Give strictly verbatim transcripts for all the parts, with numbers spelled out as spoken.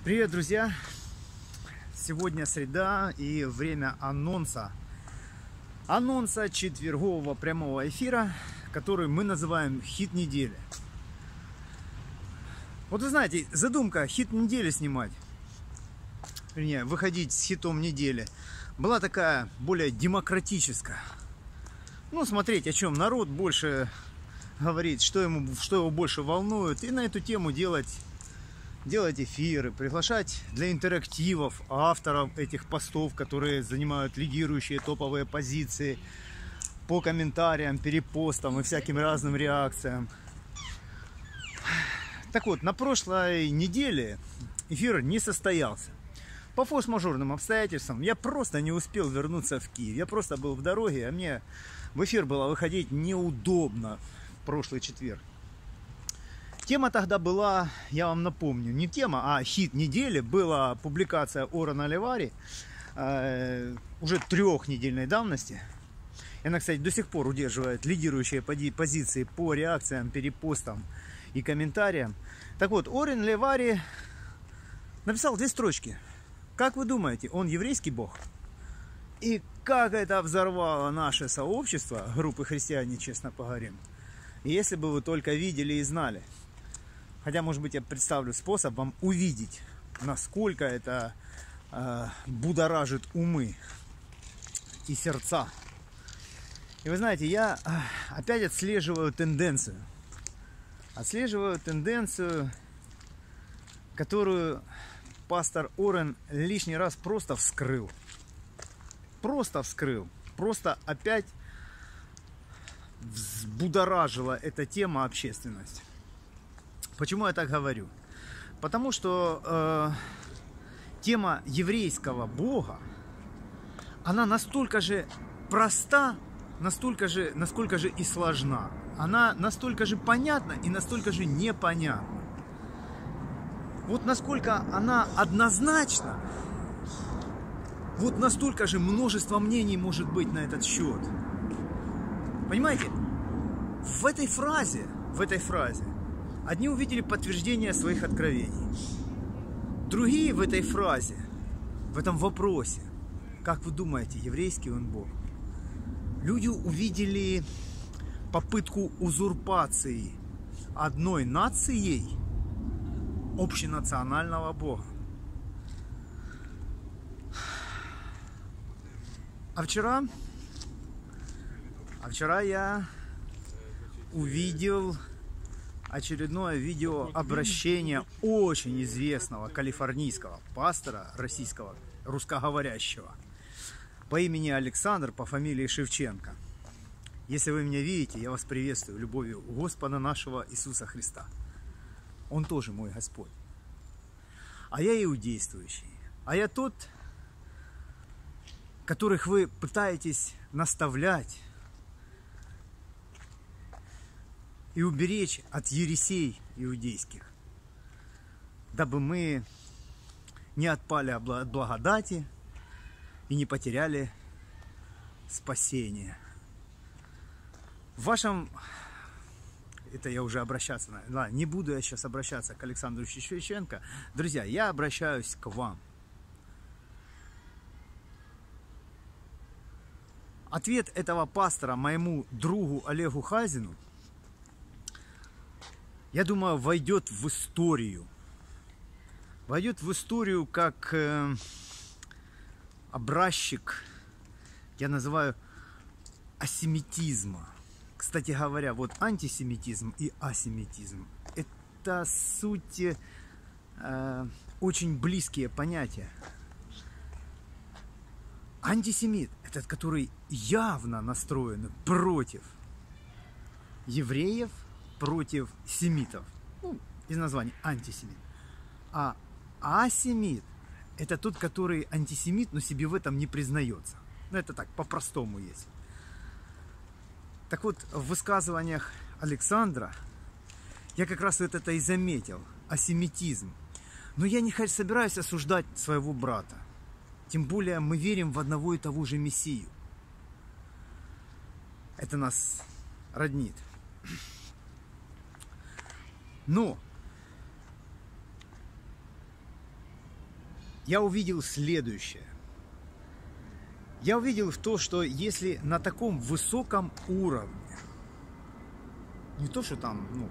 Привет, друзья! Сегодня среда и время анонса. Анонса четвергового прямого эфира, который мы называем «Хит недели». Вот вы знаете, задумка хит недели снимать, вернее, выходить с хитом недели, была такая более демократическая. Ну, смотреть, о чем народ больше говорит, что, ему, что его больше волнует, и на эту тему делать... делать эфиры, приглашать для интерактивов авторов этих постов, которые занимают лидирующие топовые позиции по комментариям, перепостам и всяким разным реакциям. Так вот, на прошлой неделе эфир не состоялся. По форс-мажорным обстоятельствам я просто не успел вернуться в Киев. Я просто был в дороге, а мне в эфир было выходить неудобно в прошлый четверг. Тема тогда была, я вам напомню, не тема, а хит недели. Была публикация Орена Левари э, уже трехнедельной давности. И она, кстати, до сих пор удерживает лидирующие позиции по реакциям, перепостам и комментариям. Так вот, Орен Левари написал две строчки. Как вы думаете, он еврейский бог? И как это взорвало наше сообщество, группы «Христиане, честно поговорим». Если бы вы только видели и знали. Хотя, может быть, я представлю способ вам увидеть, насколько это э, будоражит умы и сердца. И вы знаете, я э, опять отслеживаю тенденцию. Отслеживаю тенденцию, которую пастор Орен лишний раз просто вскрыл. Просто вскрыл. Просто опять взбудоражила эта тема общественность. Почему я так говорю? Потому что э, тема еврейского бога, она настолько же проста, настолько же, насколько же и сложна. Она настолько же понятна и настолько же непонятна. Вот насколько она однозначна, вот настолько же множество мнений может быть на этот счет. Понимаете? В этой фразе, в этой фразе одни увидели подтверждение своих откровений. Другие в этой фразе, в этом вопросе, как вы думаете, еврейский он бог? Люди увидели попытку узурпации одной нацией общенационального бога. А вчера, а вчера я увидел очередное видеообращение очень известного калифорнийского пастора российского, русскоговорящего по имени Александр, по фамилии Шевченко. Если вы меня видите, я вас приветствую любовью Господа нашего Иисуса Христа. Он тоже мой Господь. А я иудействующий. А я тот, которых вы пытаетесь наставлять и уберечь от ересей иудейских, дабы мы не отпали от благодати и не потеряли спасение. В вашем... Это я уже обращаться... Ладно, не буду я сейчас обращаться к Александру Шевченко. Друзья, я обращаюсь к вам. Ответ этого пастора моему другу Олегу Хазину, я думаю, войдет в историю. Войдет в историю как э, образчик, я называю, асемитизма. Кстати говоря, вот антисемитизм и асемитизм – это суть э, очень близкие понятия. Антисемит – этот, который явно настроен против евреев, против семитов. Ну, из названия антисемит. А асемит – это тот, который антисемит, но себе в этом не признается. Ну, это так, по-простому есть. Так вот, в высказываниях Александра я как раз вот это и заметил. Асемитизм. Но я не собираюсь осуждать своего брата. Тем более мы верим в одного и того же Мессию. Это нас роднит. Но я увидел следующее. Я увидел в то, что если на таком высоком уровне, не то, что там, ну,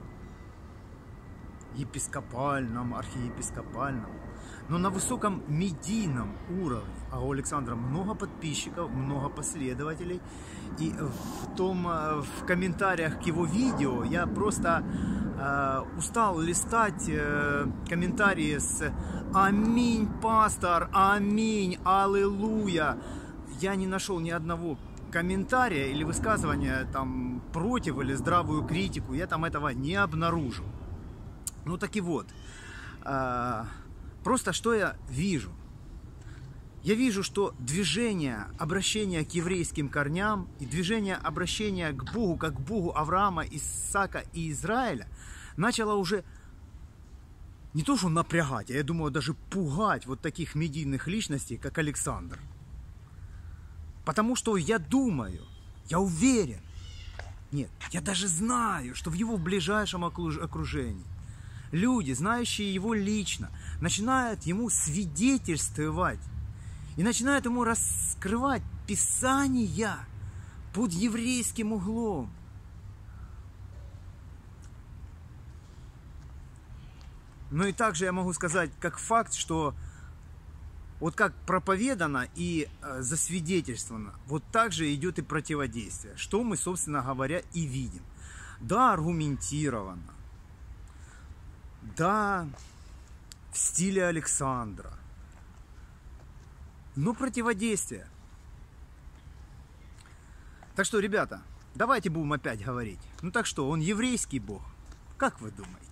епископальном, архиепископальном, но на высоком медийном уровне, а у Александра много подписчиков, много последователей, и в том, в комментариях к его видео я просто э, устал листать э, комментарии с «Аминь, пастор! Аминь! Аллилуйя!» Я не нашел ни одного комментария или высказывания там против или здравую критику, я там этого не обнаружил. Ну так и вот, э, просто что я вижу? Я вижу, что движение обращения к еврейским корням и движение обращения к Богу, как к Богу Авраама, Исаака и Израиля, начало уже не то что напрягать, а я думаю даже пугать вот таких медийных личностей, как Александр. Потому что я думаю, я уверен, нет, я даже знаю, что в его ближайшем окружении люди, знающие его лично, начинают ему свидетельствовать и начинают ему раскрывать Писания под еврейским углом. Ну и также я могу сказать как факт, что вот как проповедано и э, засвидетельствовано, вот так же идет и противодействие, что мы, собственно говоря, и видим. Да, аргументированно, да, в стиле Александра, но противодействие. Так что, ребята, давайте будем опять говорить. Ну так что, он еврейский Бог? Как вы думаете?